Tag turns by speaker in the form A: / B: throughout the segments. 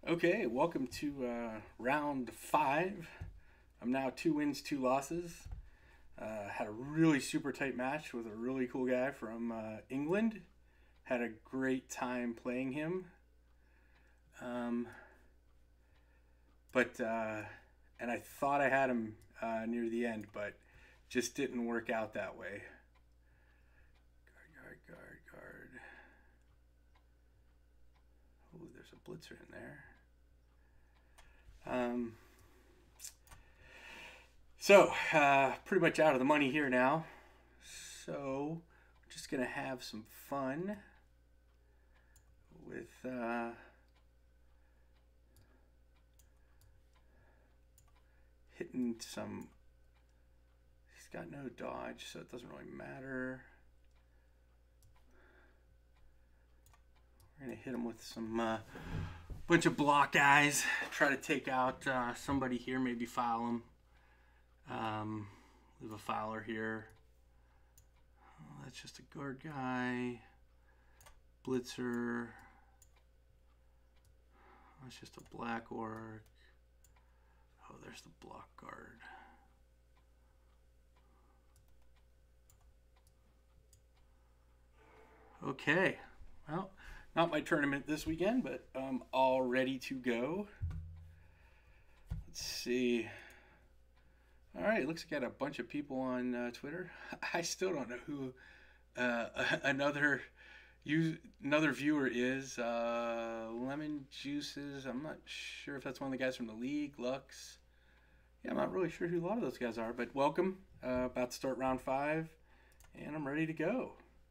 A: Okay, welcome to round five. I'm now 2 wins, 2 losses. Had a really super tight match with a really cool guy from England. Had a great time playing him. Um, but and I thought I had him near the end, but just didn't work out that way. Guard, guard, guard, guard. Oh, there's a blitzer in there. Um, so, pretty much out of the money here now. So, we're just going to have some fun with hitting some. He's got no dodge, so it doesn't really matter. We're going to hit him with some bunch of block guys. Try to take out somebody here, maybe foul him. Leave a fouler here. Oh, that's just a guard guy. Blitzer. That's just a black orc. Oh, there's the block guard. Okay. Well, not my tournament this weekend, but I'm all ready to go. Let's see. All right, looks like I got a bunch of people on Twitter. I still don't know who another viewer is. Lemon Juices. I'm not sure if that's one of the guys from the league. Lux. Yeah, I'm not really sure who a lot of those guys are, but welcome. About to start round five, and I'm ready to go.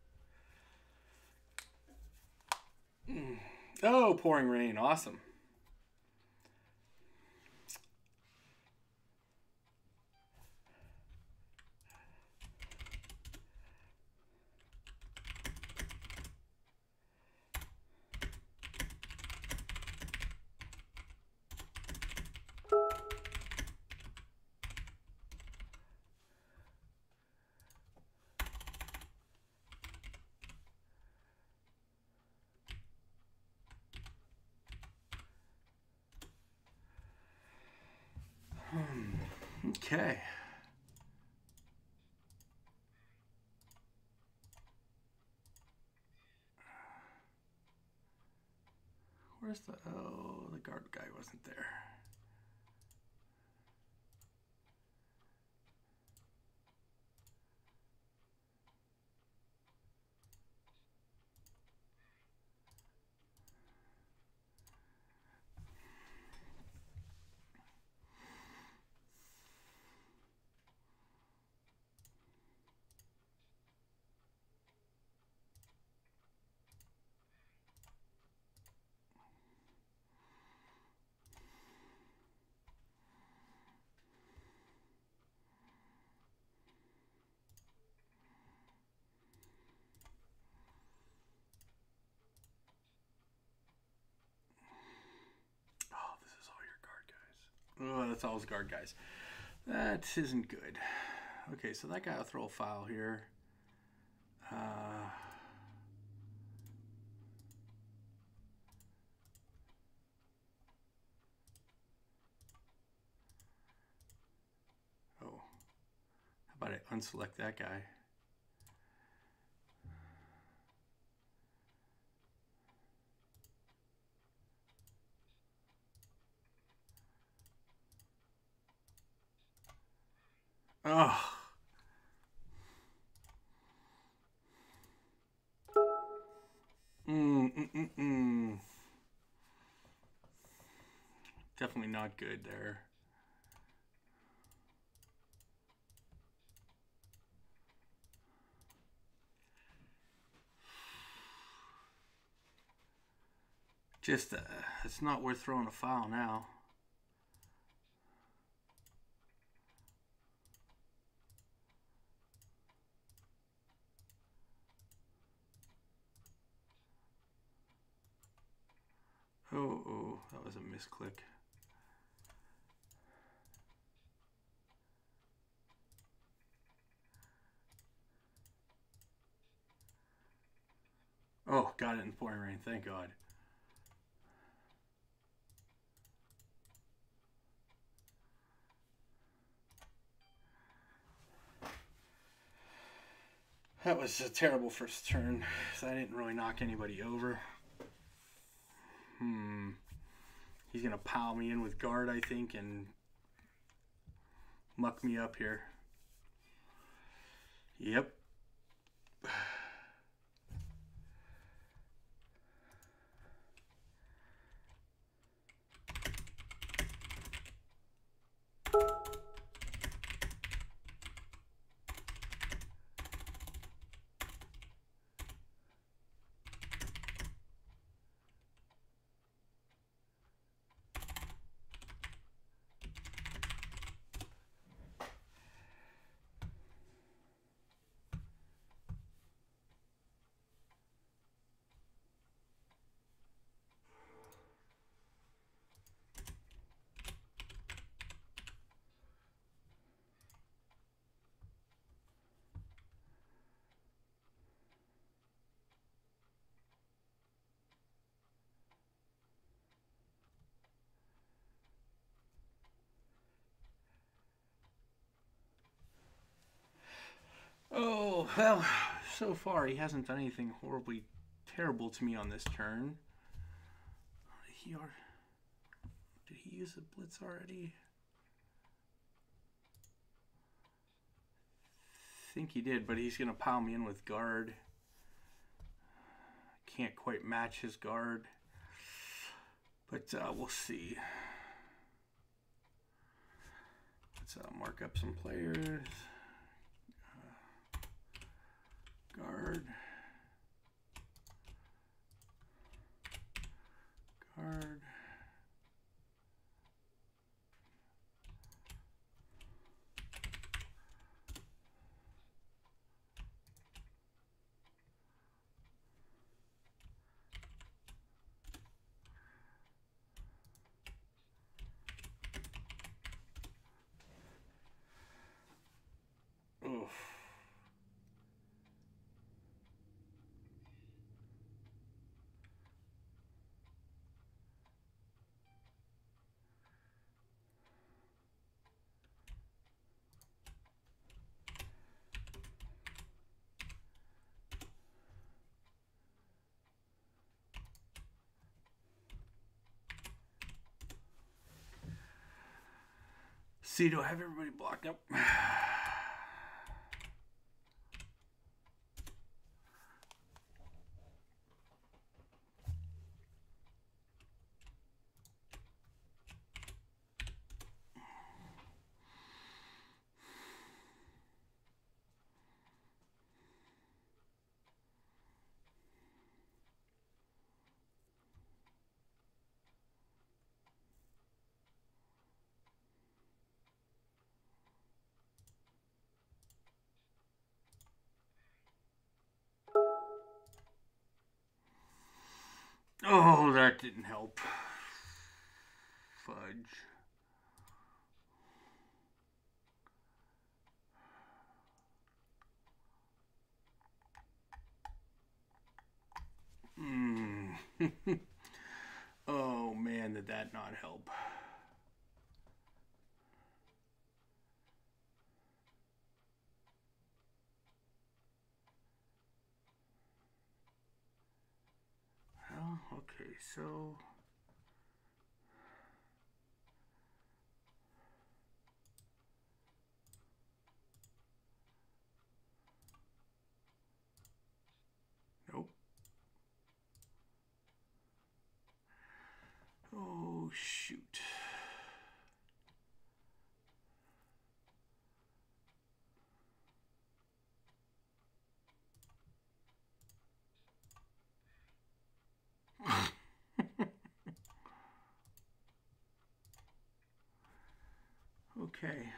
A: Oh, pouring rain. Awesome. Okay. Where's the... Oh, the guard guy wasn't there. Oh, this is all your guard guys. Oh, that's all his guard guys. That isn't good. Okay, so that guy will throw a foul here. Oh, how about I unselect that guy? Oh. Definitely not good there. Just, it's not worth throwing a foul now. Oh, that was a misclick. Oh, got it in pouring rain. Thank God. That was a terrible first turn, because I didn't really knock anybody over. He's going to pile me in with guard, I think, and muck me up here. Yep. Oh, well, so far he hasn't done anything horribly terrible to me on this turn. Did he use the blitz already? I think he did, but he's going to pile me in with guard. Can't quite match his guard. But we'll see. Let's mark up some players. Guard. Guard. Oof. See, do I have everybody blocked up? Oh, that didn't help. Fudge. Oh man, did that not help? Well, okay, so nope. Oh shoot. Okay.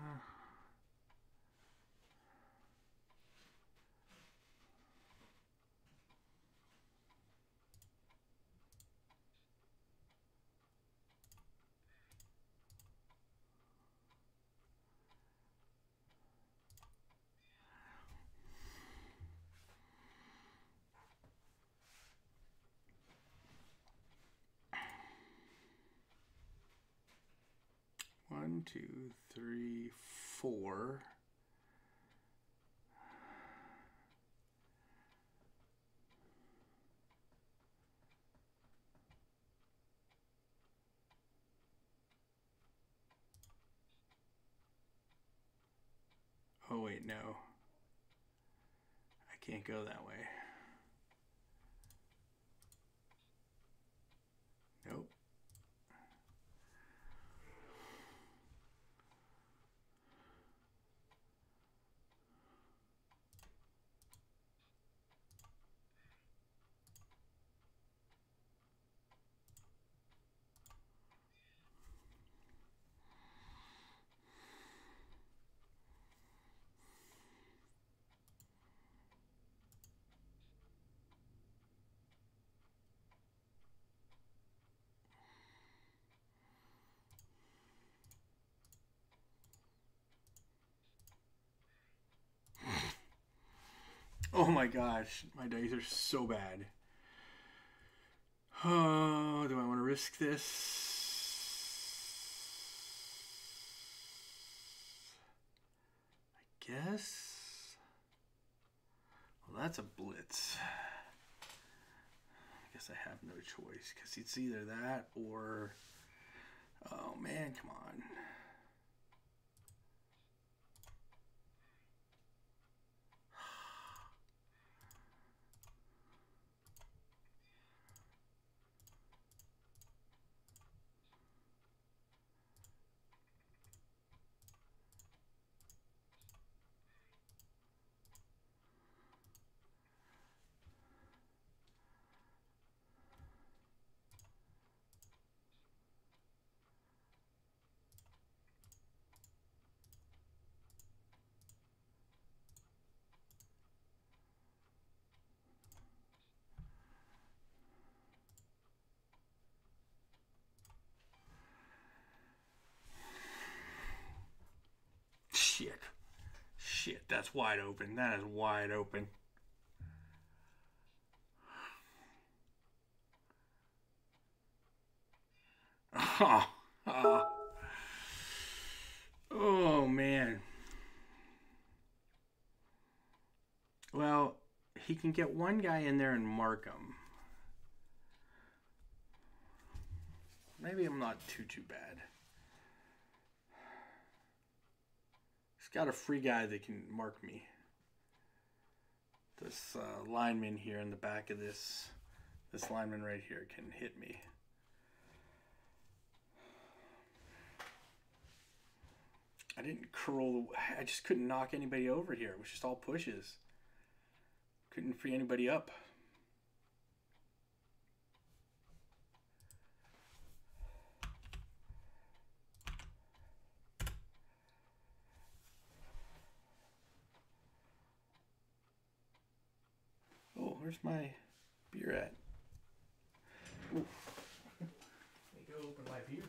A: 1, 2, 3, 4. Oh, wait, no. I can't go that way. Nope. Oh my gosh, my dice are so bad. Oh, do I want to risk this? I guess. Well, that's a blitz. I guess I have no choice because it's either that or. Oh man, come on. Shit. Shit, that's wide open. That is wide open. Oh, oh man. Well, he can get one guy in there and mark him. Maybe I'm not too bad. He's got a free guy that can mark me. This lineman here in the back of this lineman right here can hit me. I didn't curl. I just couldn't knock anybody over here. It was just all pushes. Couldn't free anybody up. Oh, where's my beer at? Ooh. Let me go open my beer.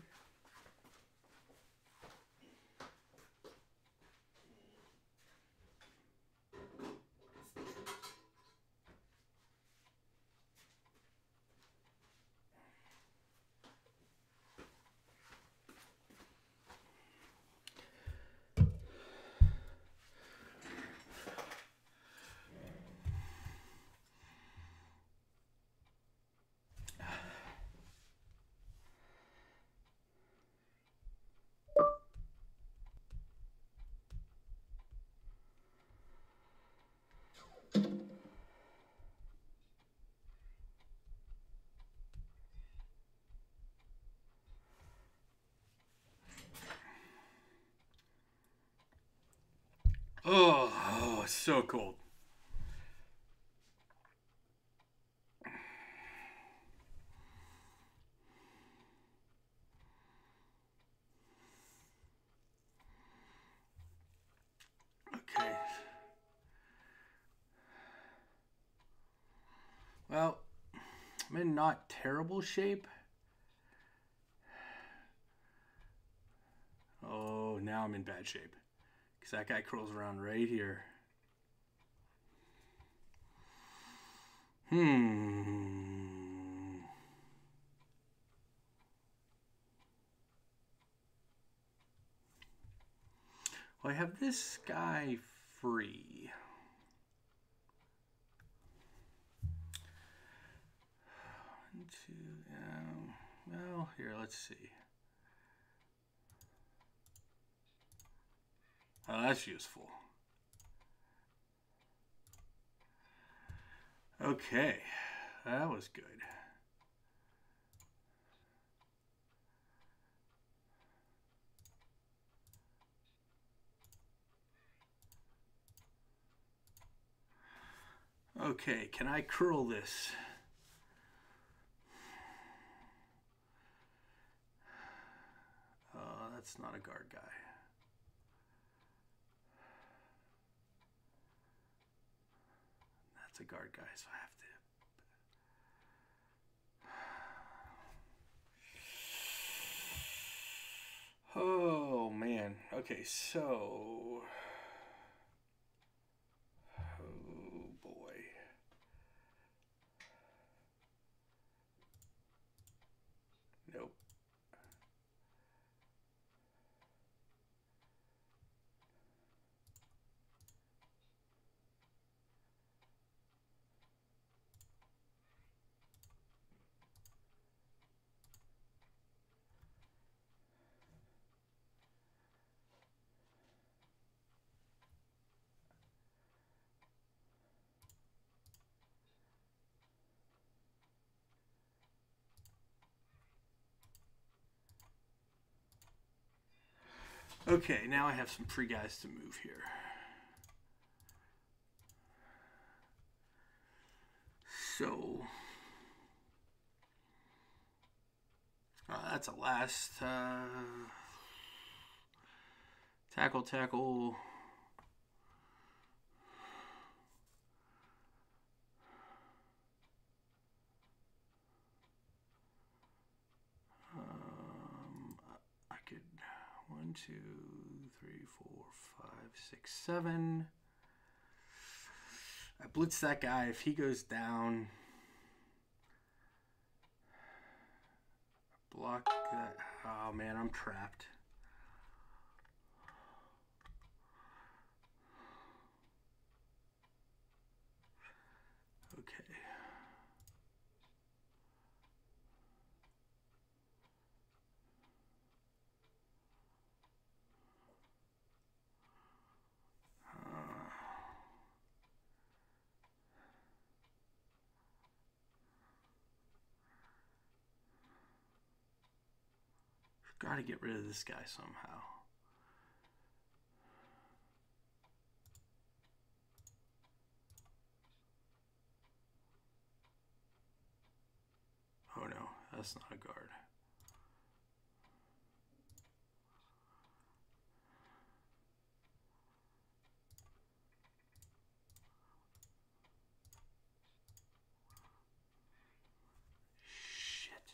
A: Oh, it's so cold. Okay. Well, I'm in not terrible shape. Oh, now I'm in bad shape. Because that guy curls around right here. Well, I have this guy free. One, two, well, here, let's see. Oh, that's useful. Okay, that was good. Okay, can I curl this? That's not a guard guy. That's a guard guy, so I have to. Oh man. Okay, so. Oh boy. Nope. Okay, now I have some free guys to move here. So that's a last tackle. I could 1, 2, 3, 4, 5, 6, 7. I blitz that guy. If he goes down, block that. Oh man, I'm trapped. Okay. Got to get rid of this guy somehow. Oh no, that's not a guard. Shit.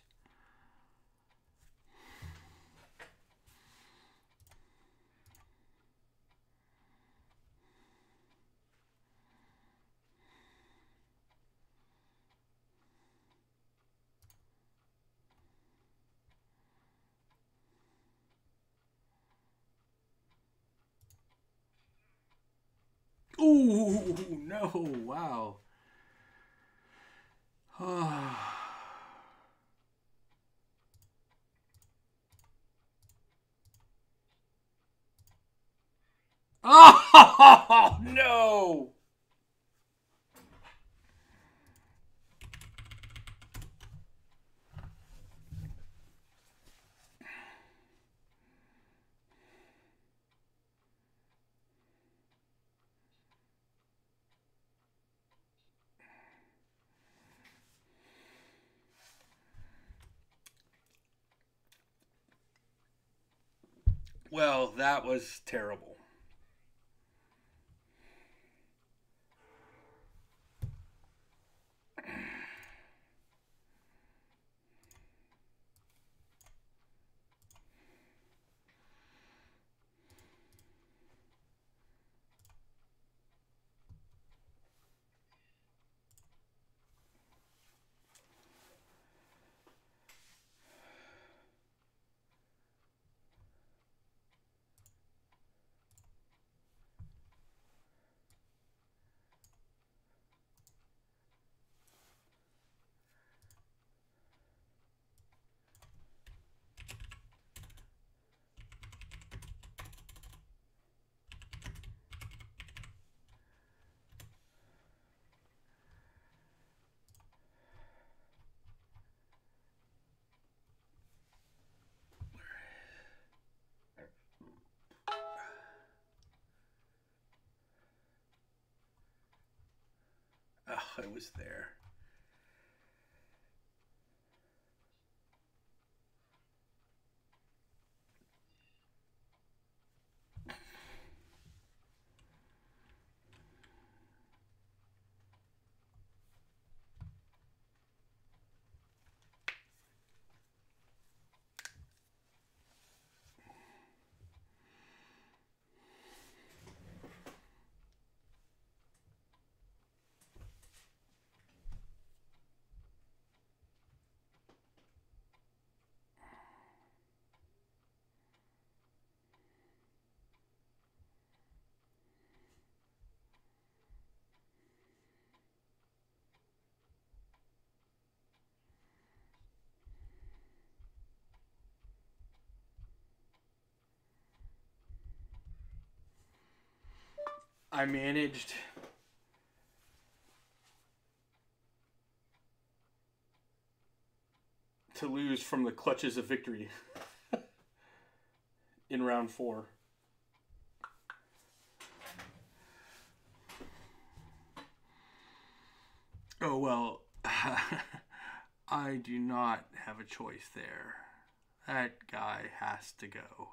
A: Ooh, no, wow. Oh, no. Well, that was terrible. it was there. I managed to lose from the clutches of victory in round 4. Oh, well, I do not have a choice there. That guy has to go.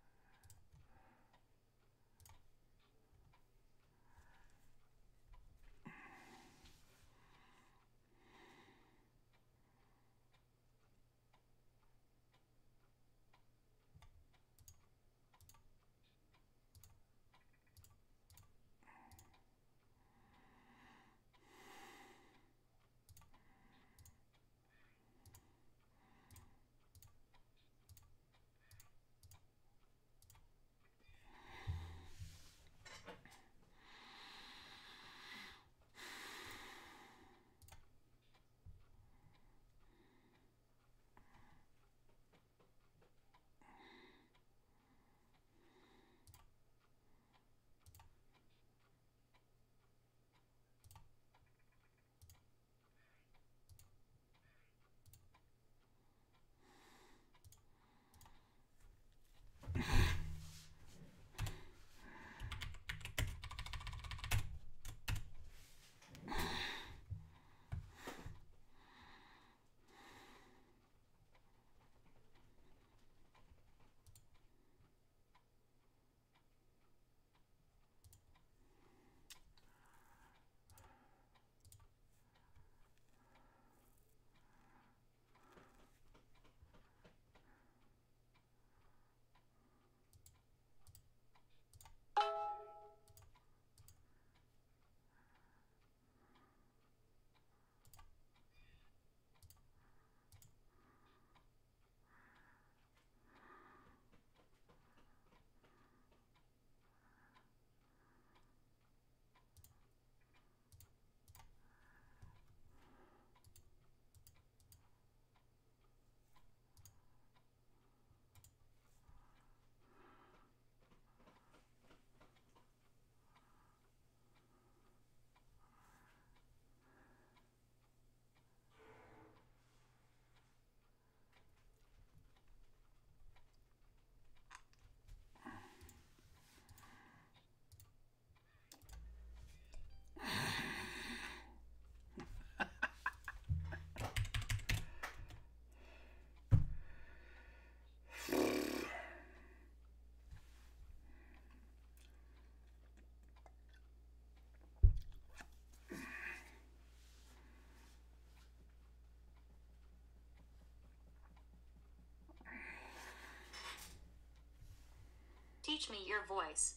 B: Teach me your voice.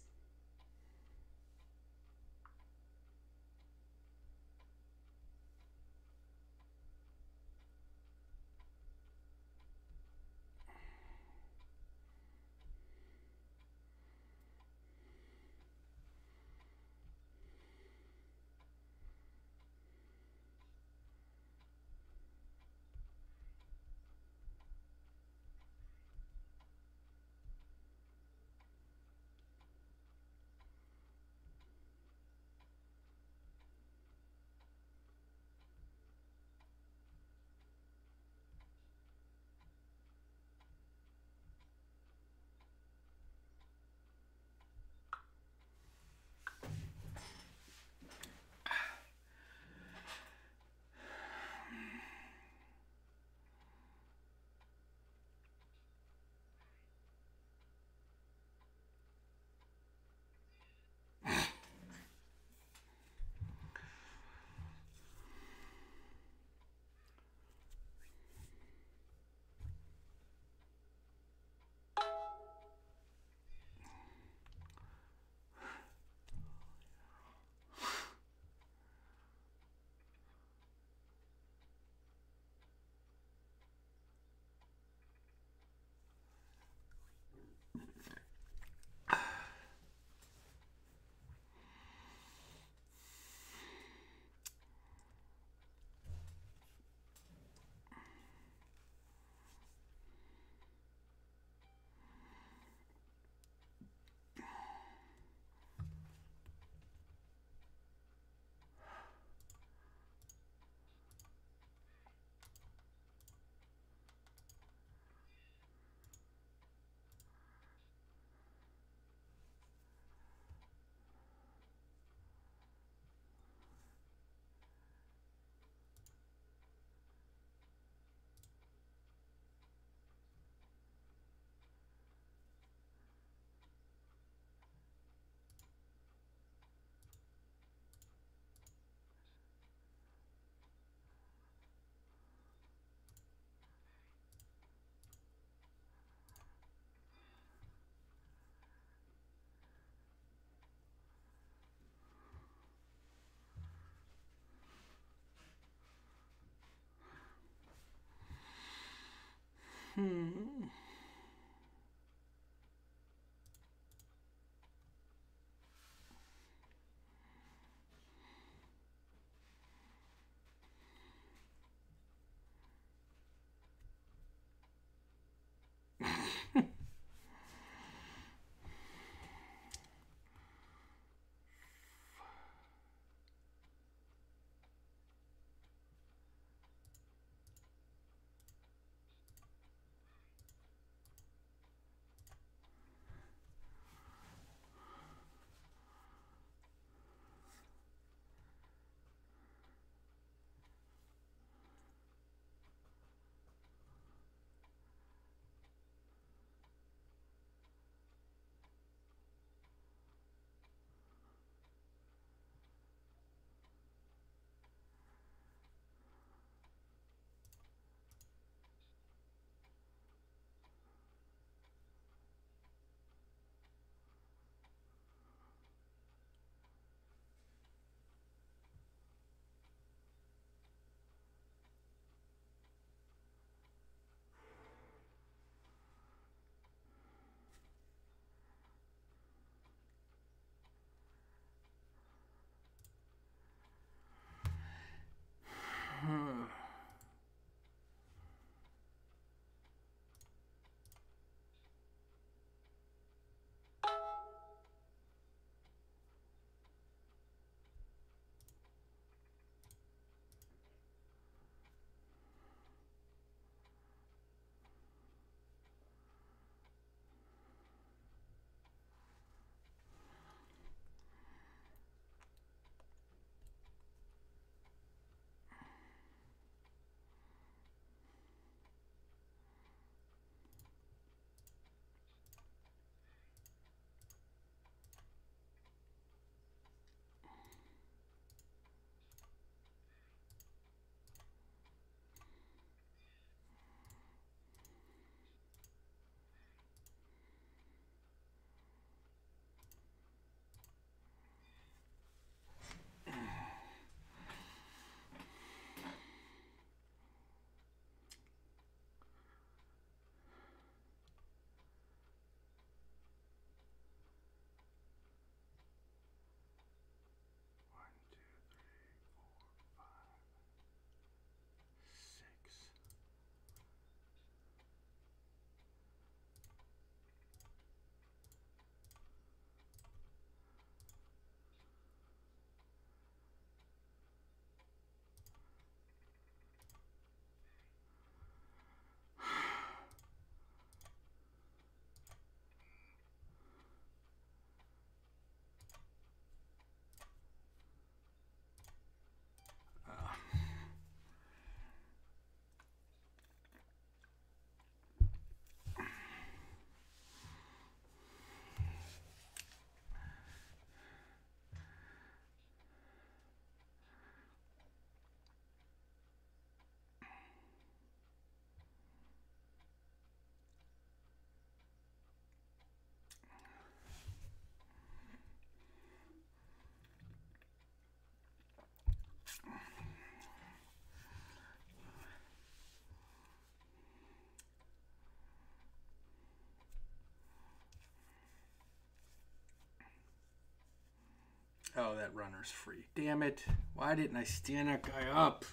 A: Oh, that runner's free. Damn it. Why didn't I stand that guy up?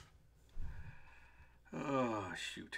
A: Oh, shoot.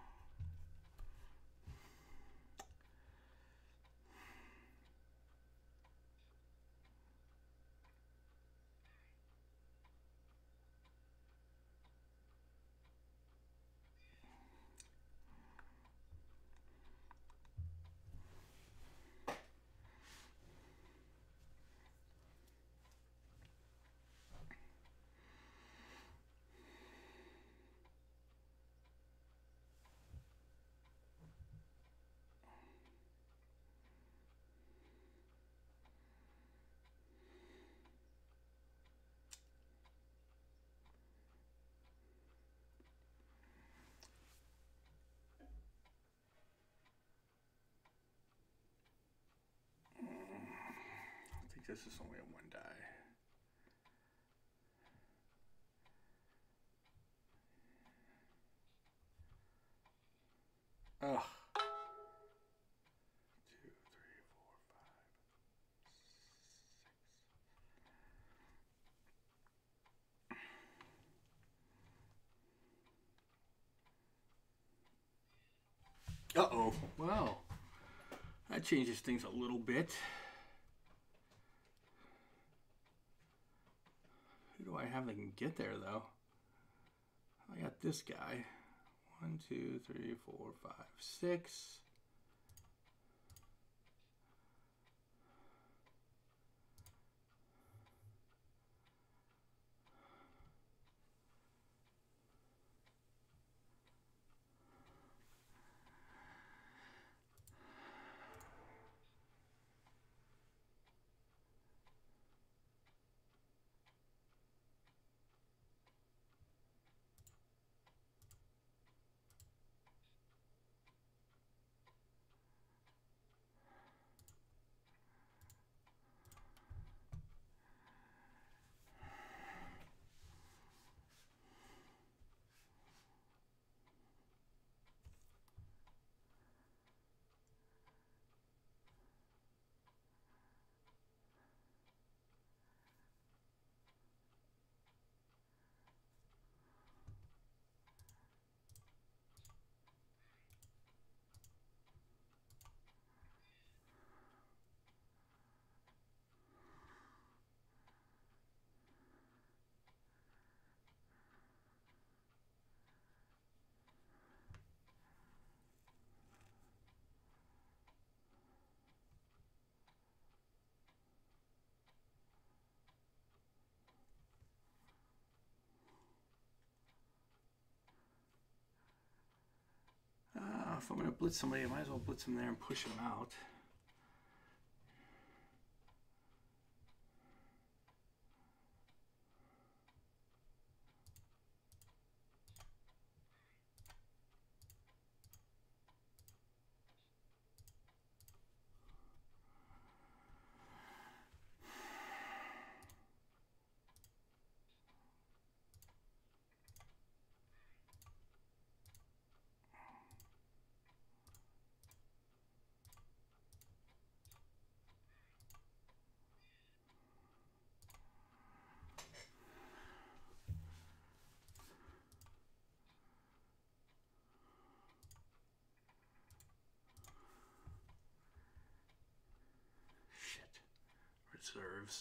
A: I think this is only a one die. Ugh. 2, 3, 4, 5, 6. Uh-oh. Well, that changes things a little bit. Who do I have that can get there, though? I got this guy. 1, 2, 3, 4, 5, 6. If I'm going to blitz somebody, I might as well blitz them there and push them out. Reserves.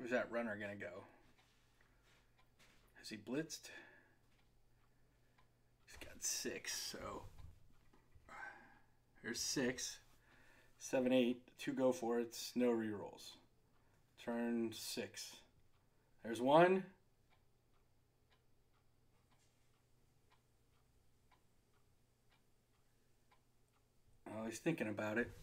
A: Where's that runner going to go? Has he blitzed? He's got 6, so here's 6. 7, 8. 2 go for it. No rerolls. Turn 6. There's 1. Oh, he's thinking about it.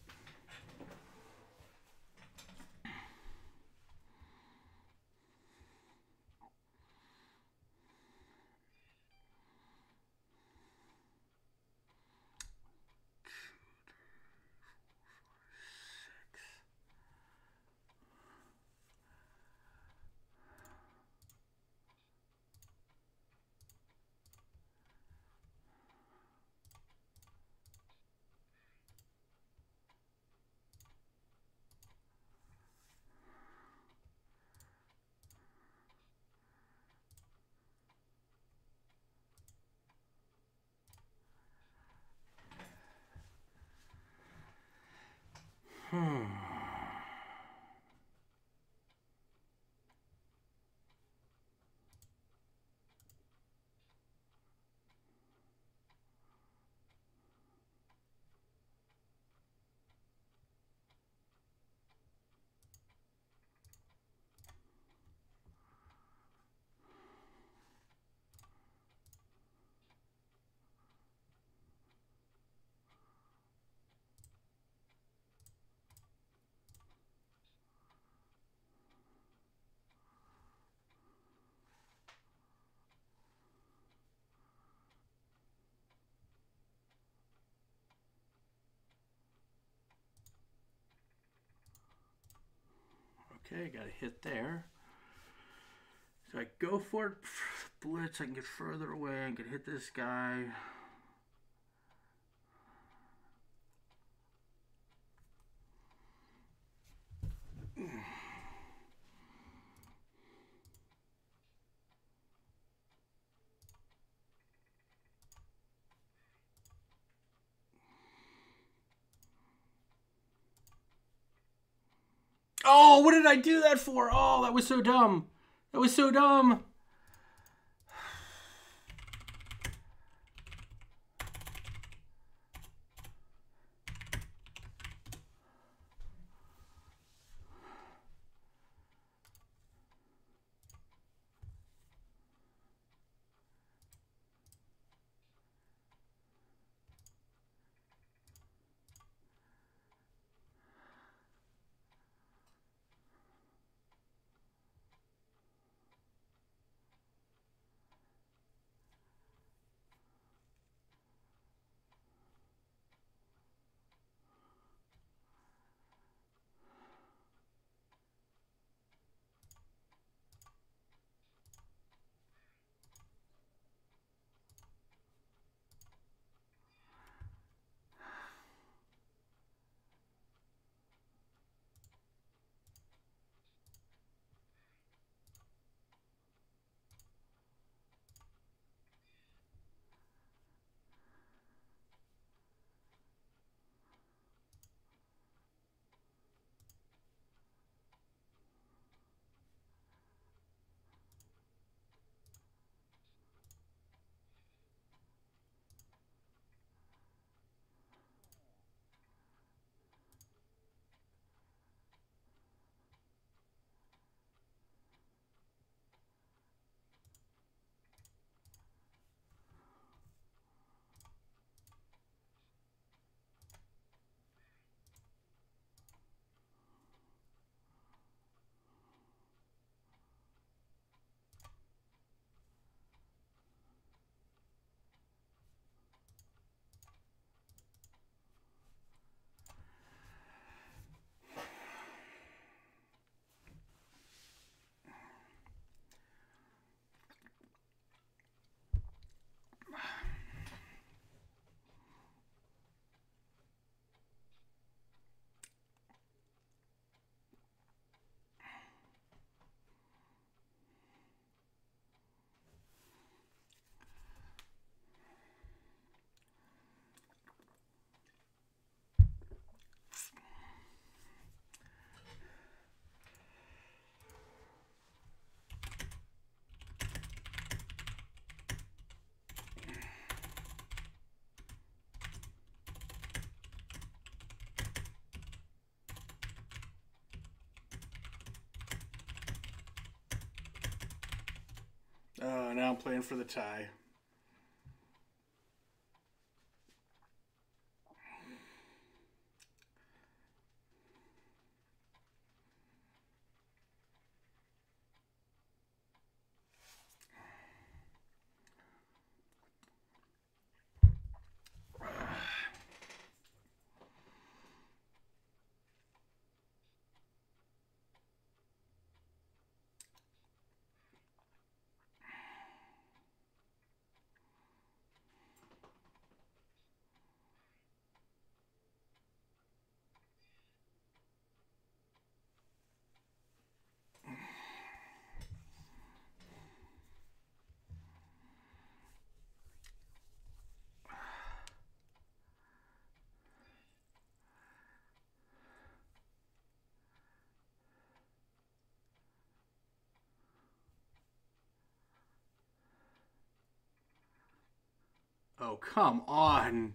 A: Okay, got a hit there. So I go for it, blitz, I can get further away, I can hit this guy. Oh, what did I do that for? Oh, that was so dumb. That was so dumb. Now I'm playing for the tie. Oh, come on.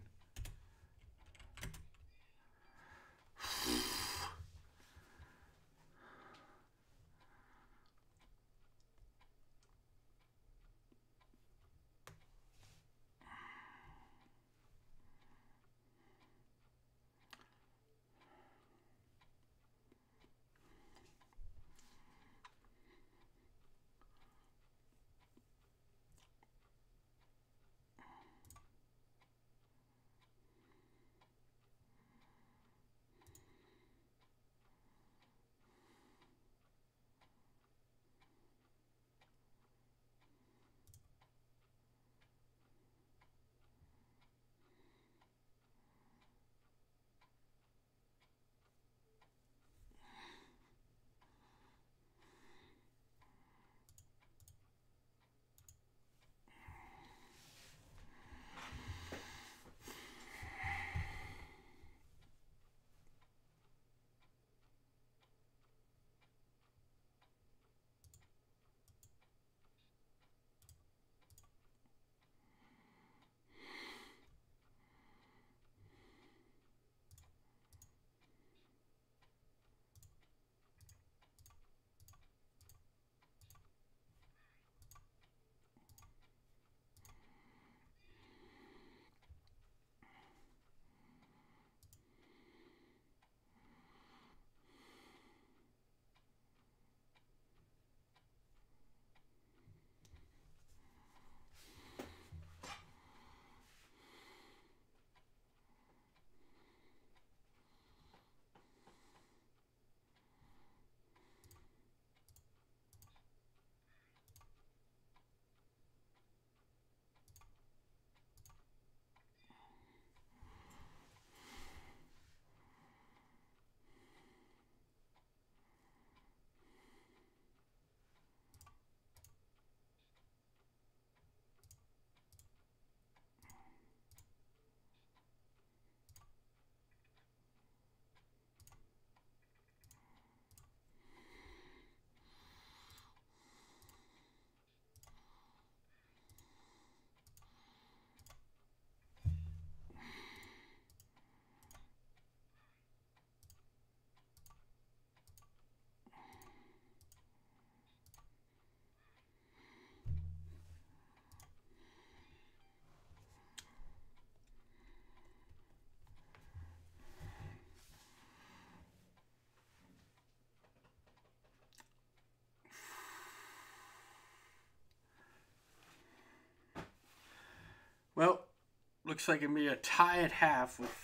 A: Well, looks like it'll be a tie at half with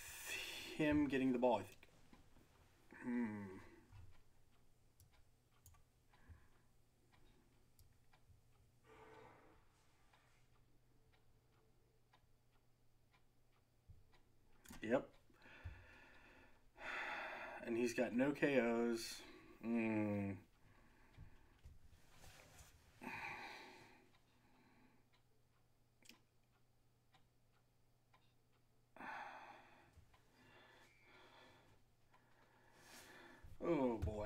A: him getting the ball, I think. Yep. And he's got no KOs. Oh boy.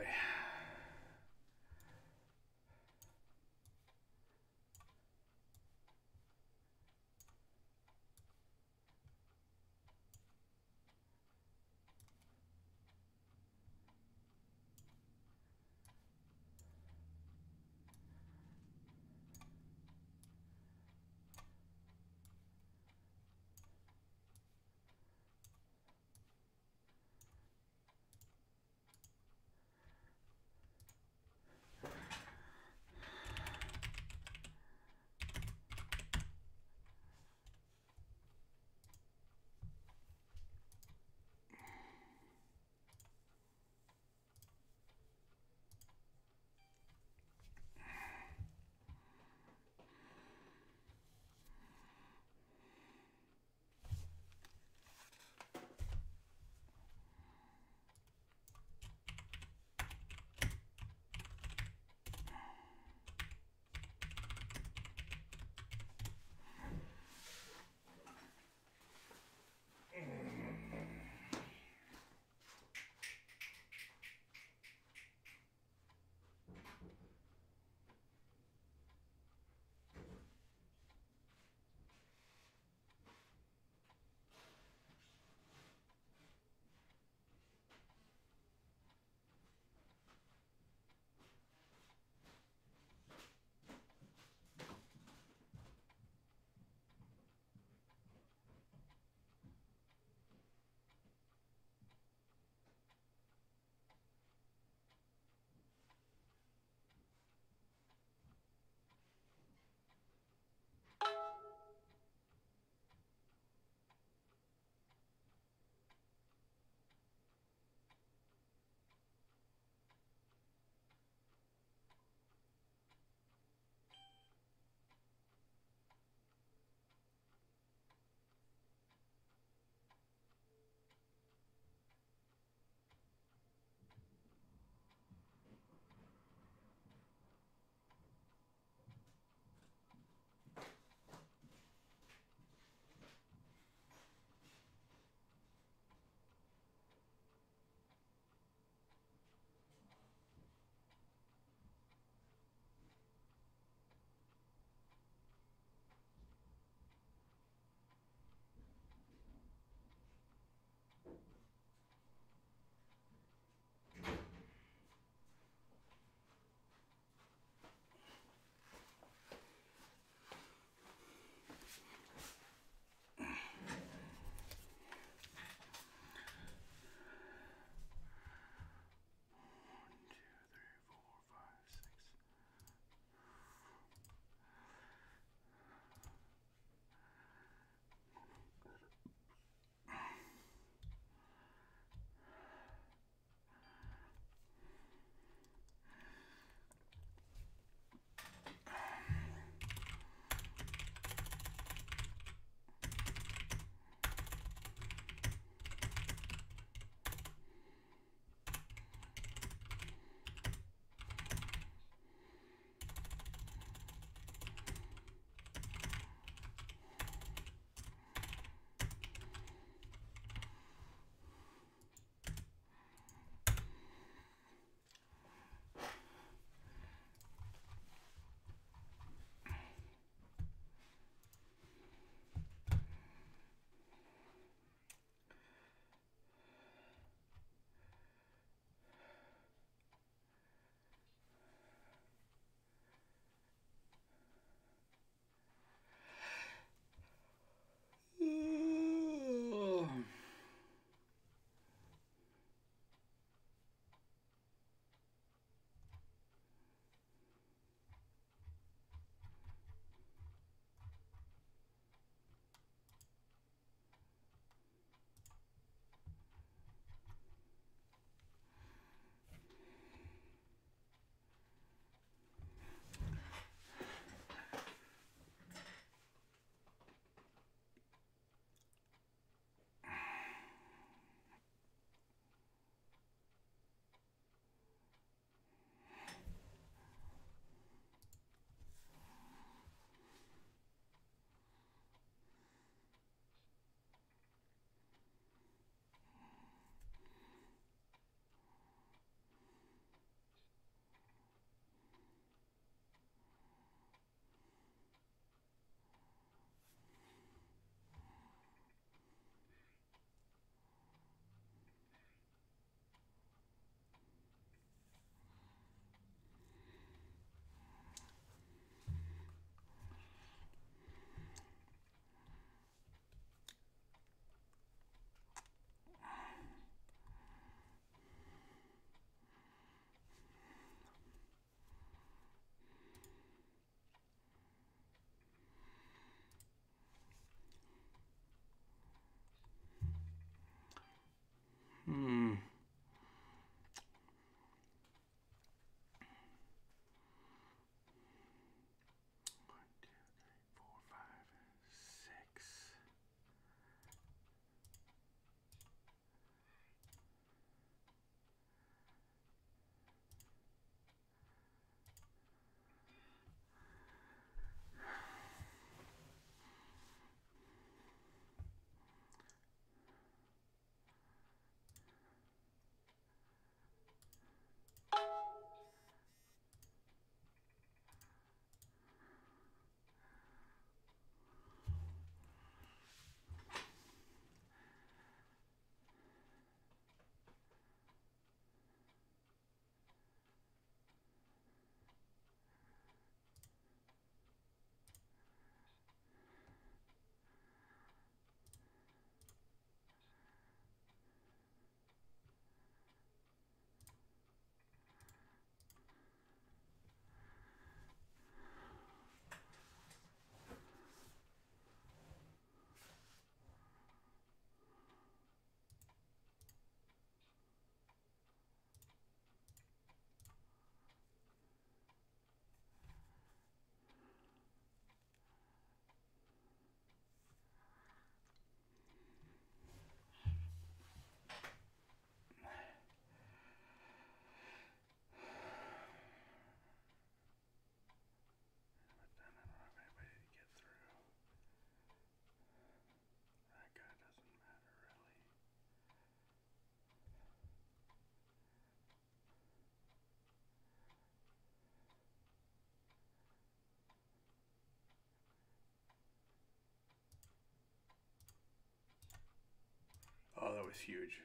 A: was huge.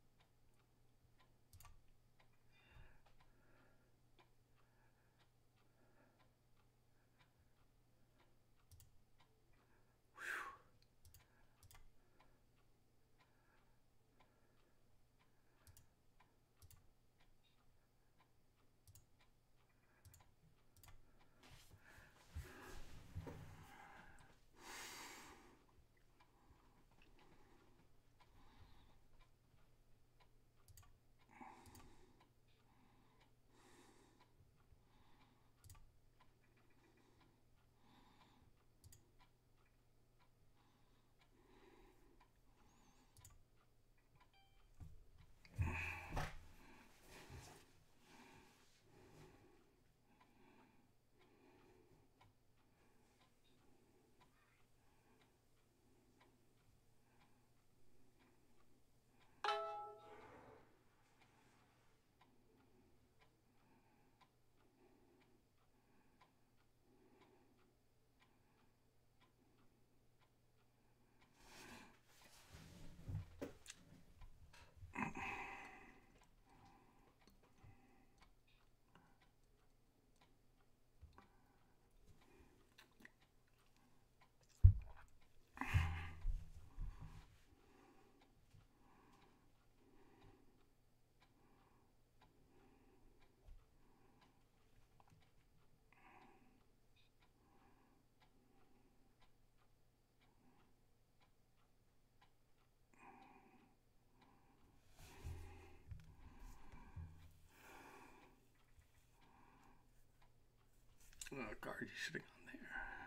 A: Oh, guard, you should have gone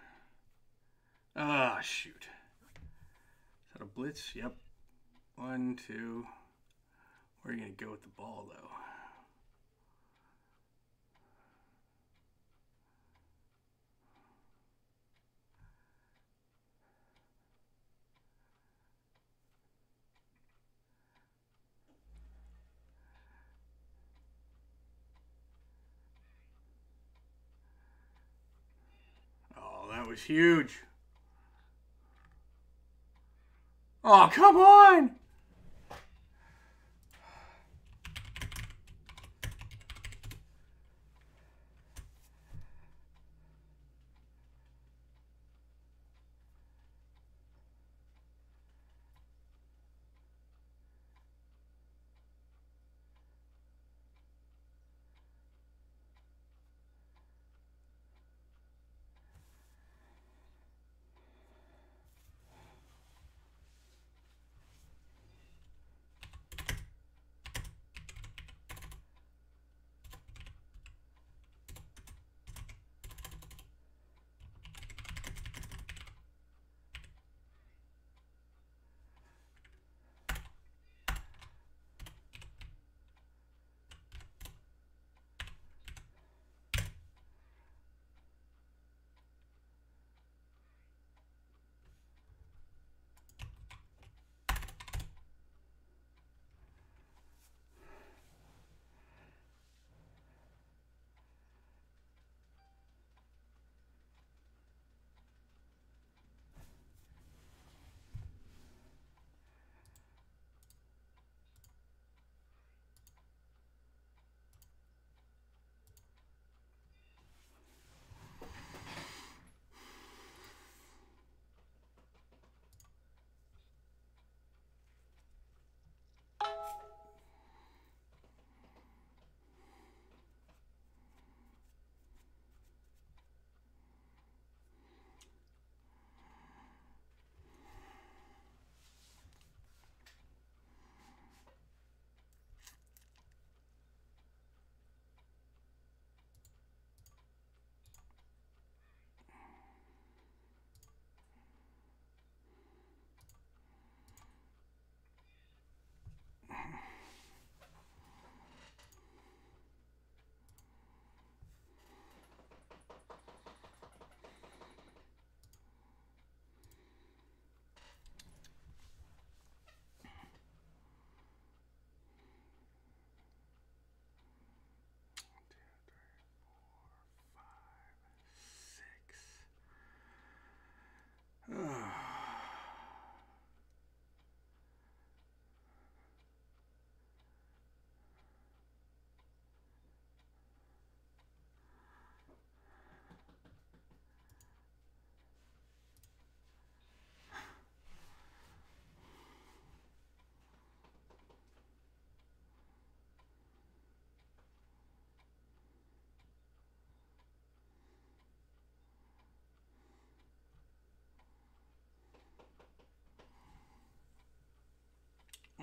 A: there. Ah, shoot. Is that a blitz? Yep. 1, 2. Where are you going to go with the ball, though? Oh, that was huge. Oh, come on!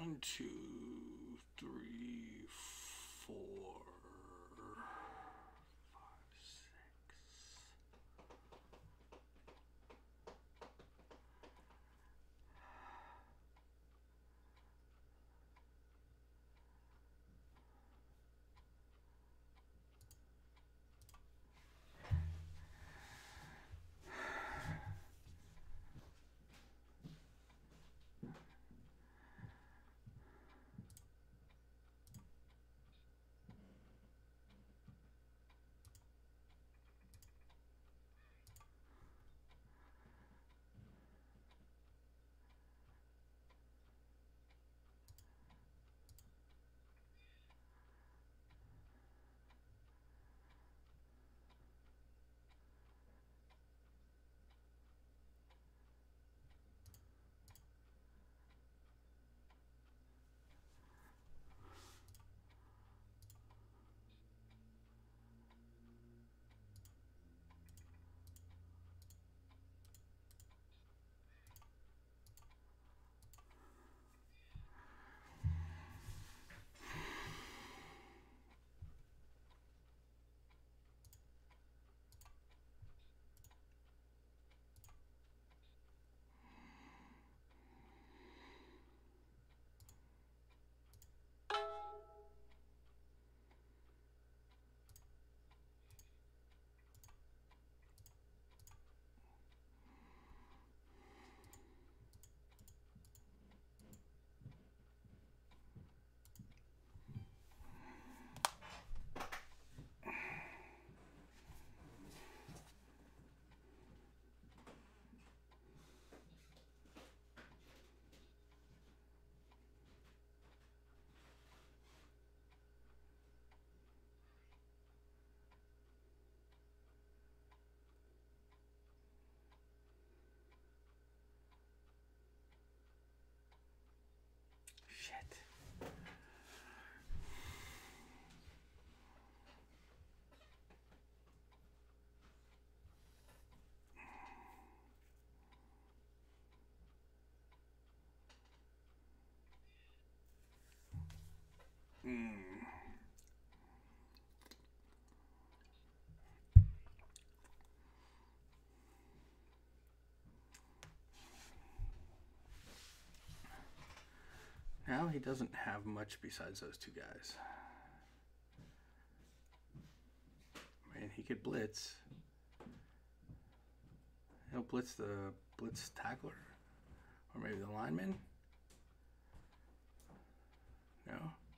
A: 1, 2, 3, 4, 5, 6. Shit. Now he doesn't have much besides those two guys. I mean, he could blitz. He'll blitz the blitz tackler. Or maybe the lineman. No.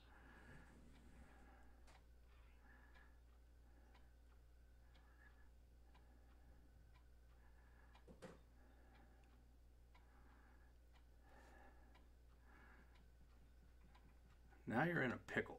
A: Now you're in a pickle.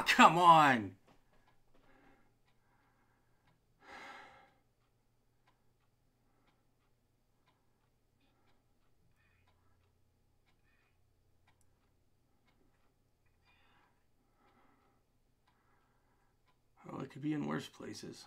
A: come on. Oh, it could be in worse places.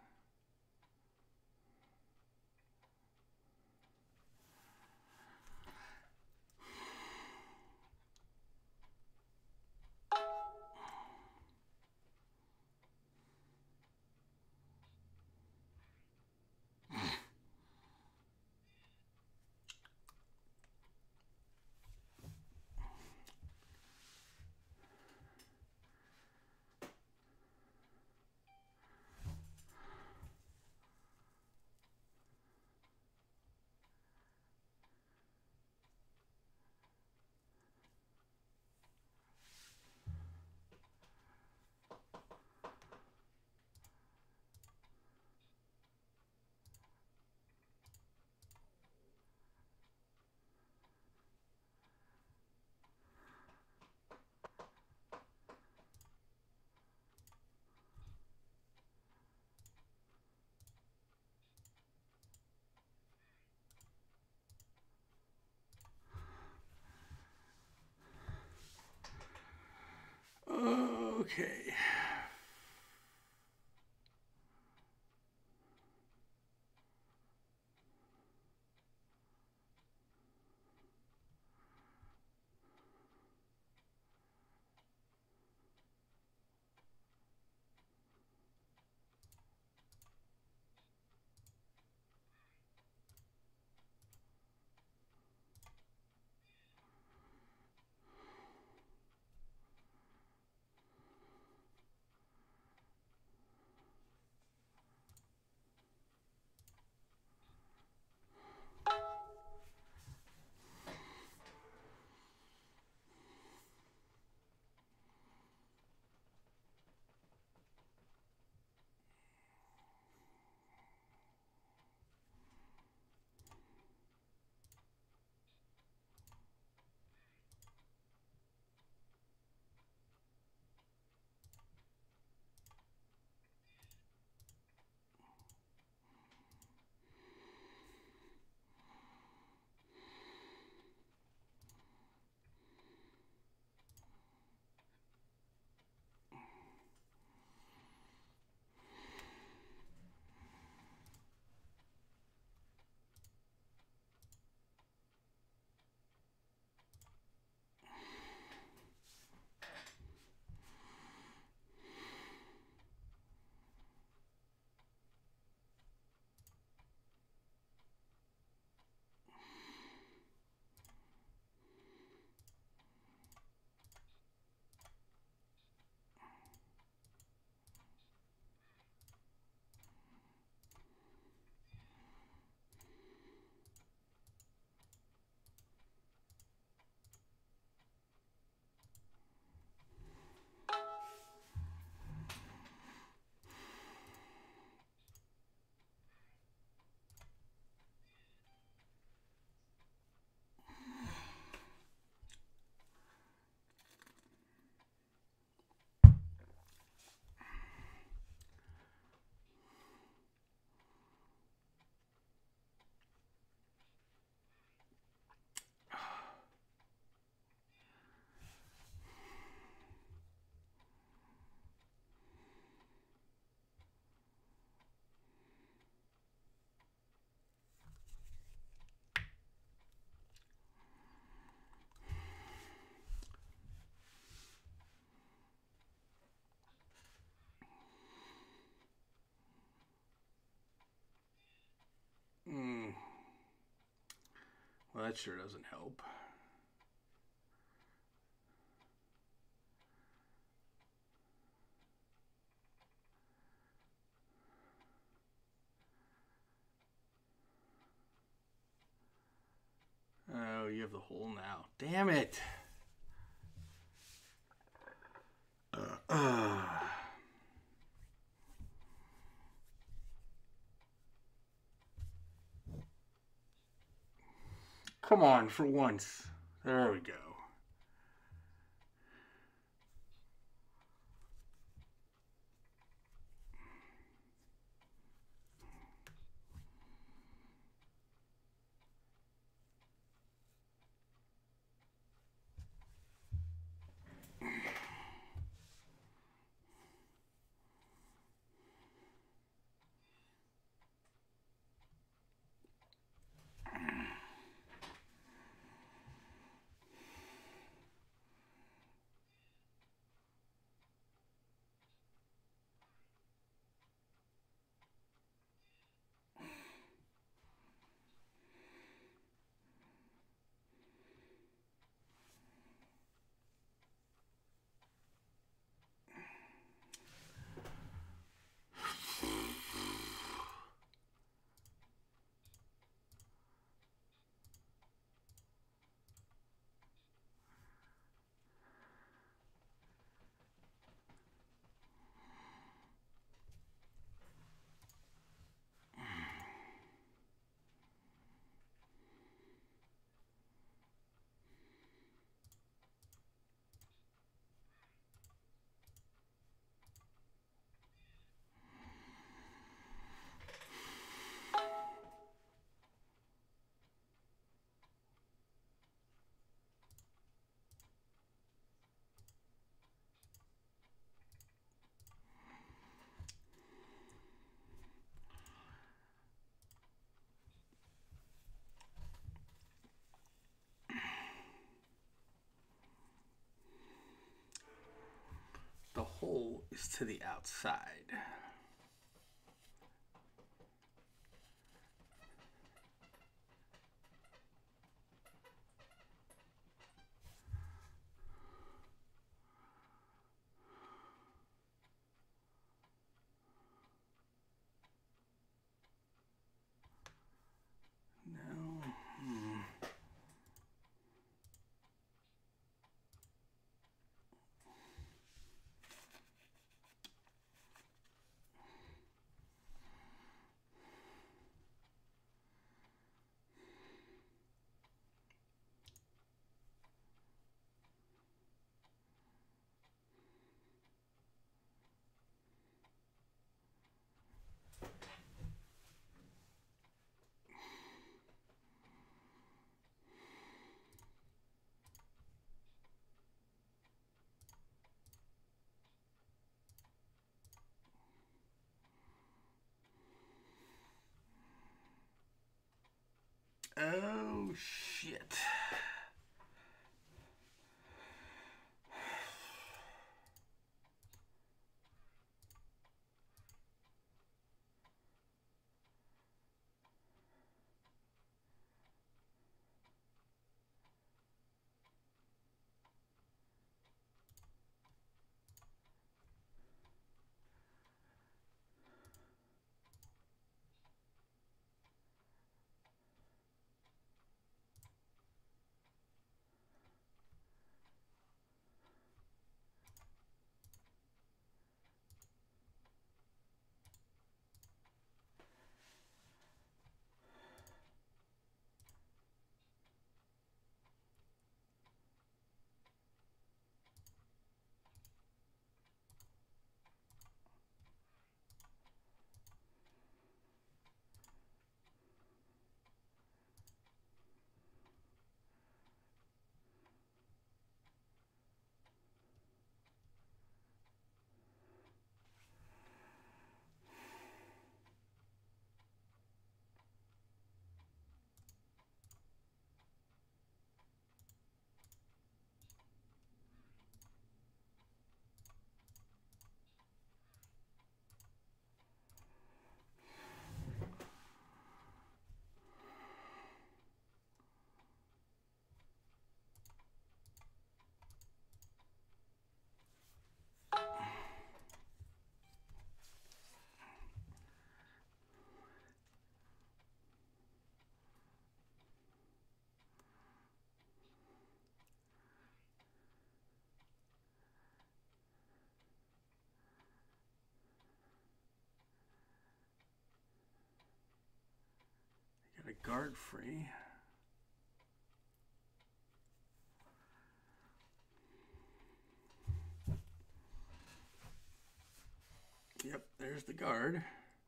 A: Okay. Well, that sure doesn't help. Oh, you have the hole now. Damn it. Come on, for once. There we go. is to the outside. No. Oh, shit. Got a guard free. Yep, there's the guard.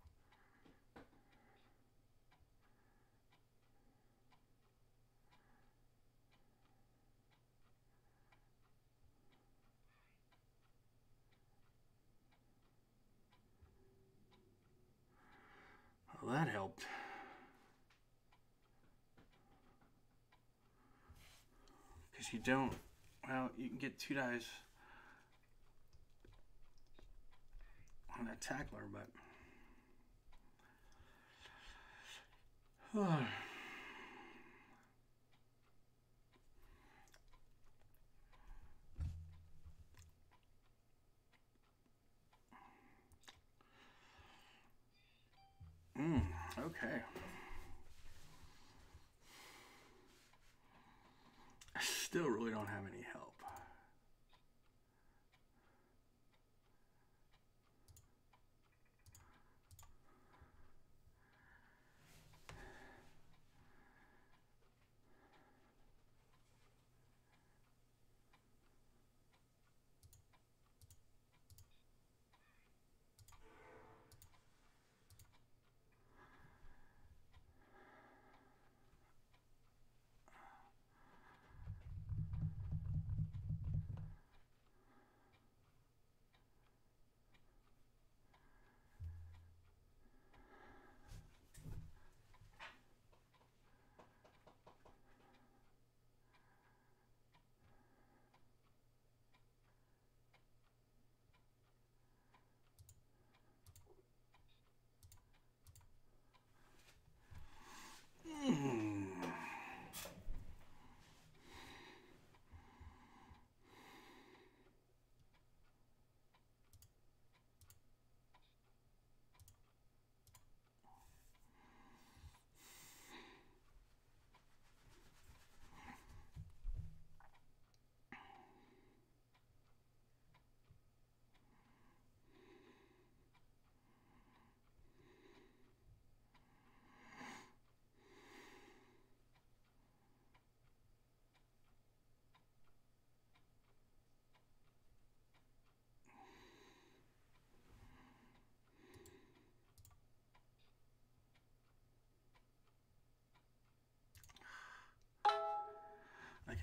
A: Well, that helped. Because you don't, well, you can get 2 dice on that tackler, but okay. I still really don't have any help.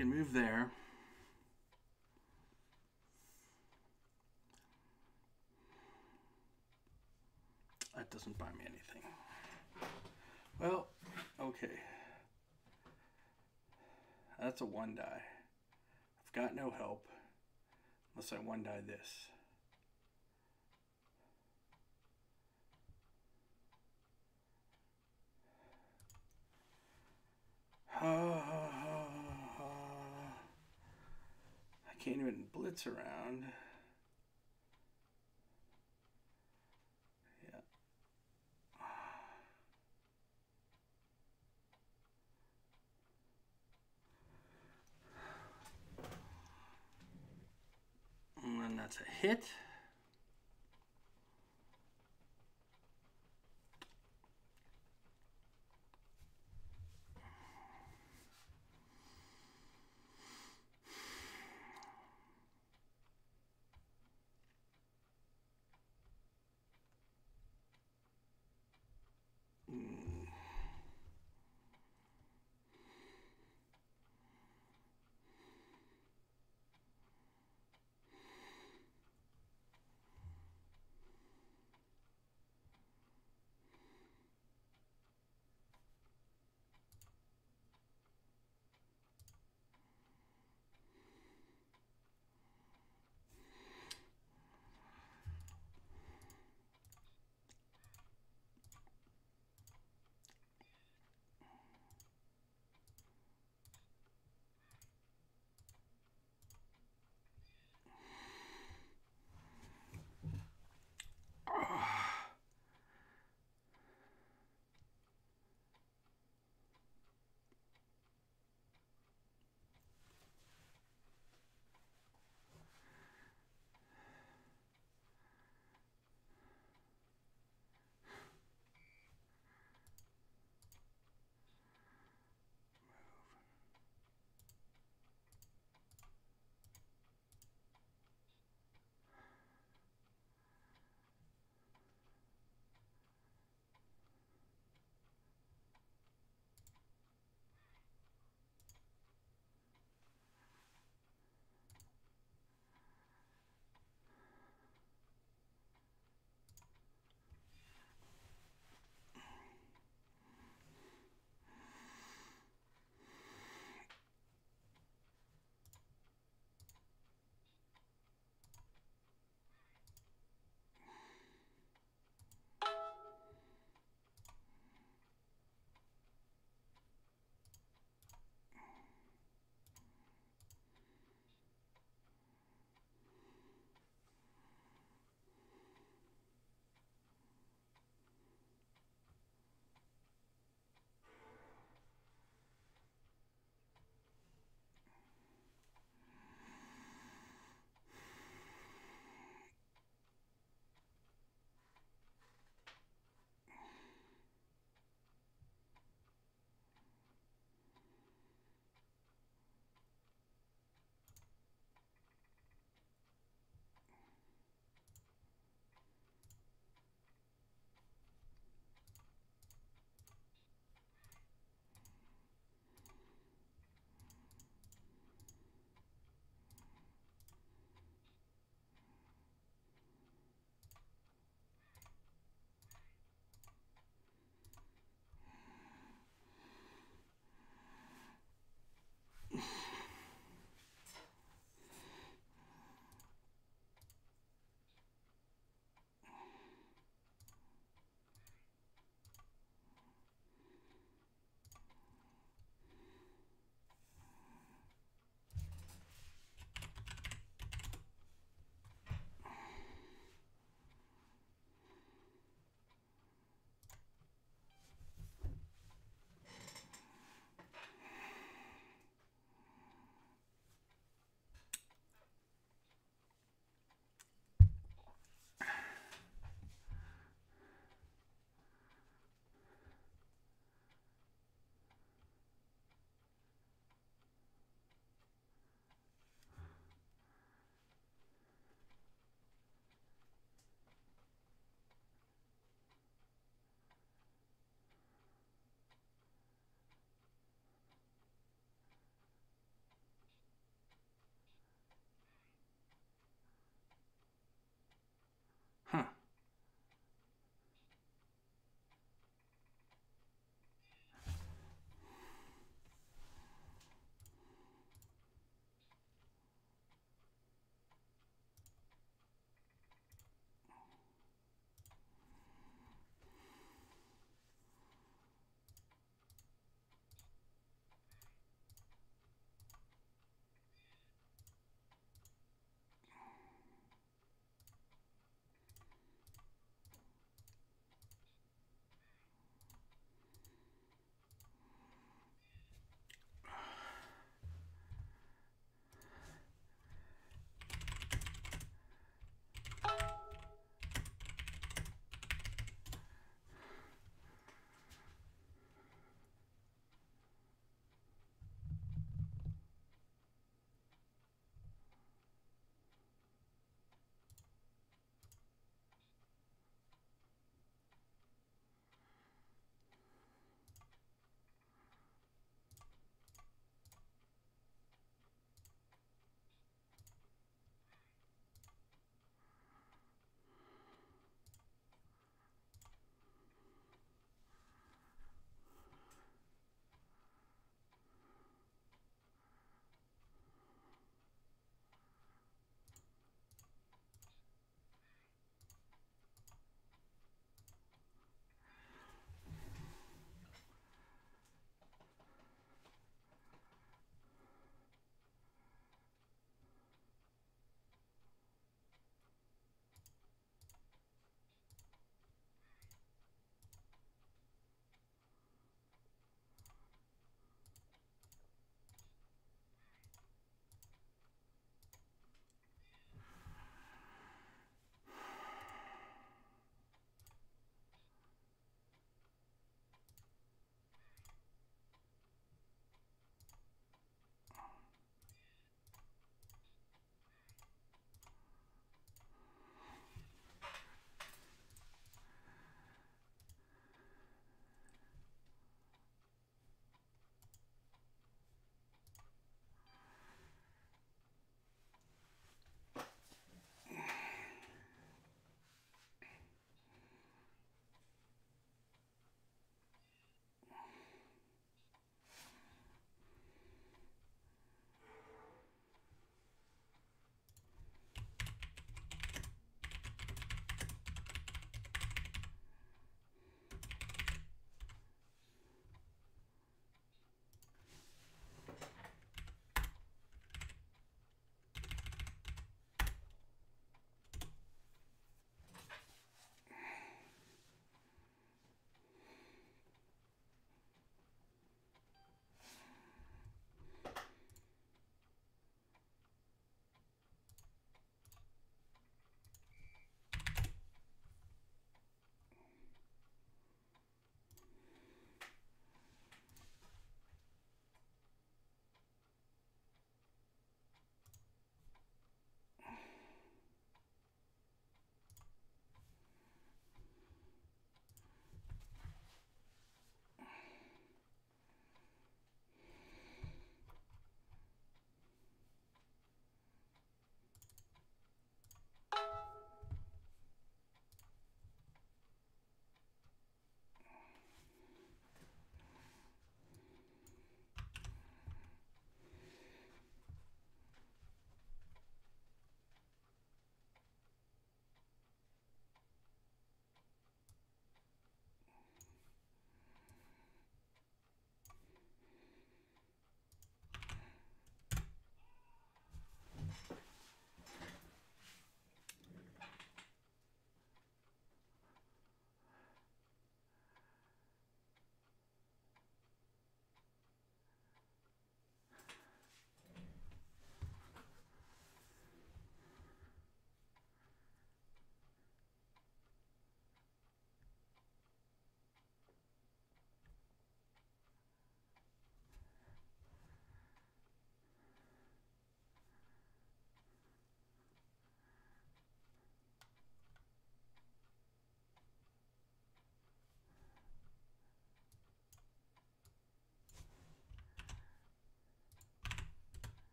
A: can move there. That doesn't buy me anything. Well, okay. That's a 1 die. I've got no help unless I 1 die this. I can't even blitz around. Yeah. And then that's a hit.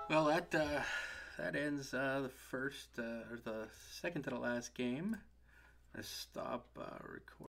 A: Well, that ends the first or the second to the last game. I stop recording.